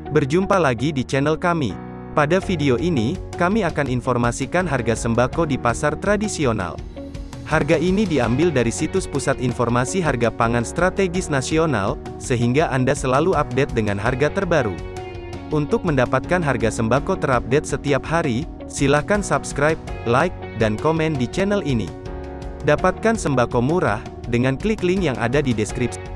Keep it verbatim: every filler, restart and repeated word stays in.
Berjumpa lagi di channel kami. Pada video ini, kami akan informasikan harga sembako di pasar tradisional. Harga ini diambil dari situs Pusat Informasi Harga Pangan Strategis Nasional, sehingga Anda selalu update dengan harga terbaru. Untuk mendapatkan harga sembako terupdate setiap hari, silakan subscribe, like, dan komen di channel ini. Dapatkan sembako murah, dengan klik link yang ada di deskripsi.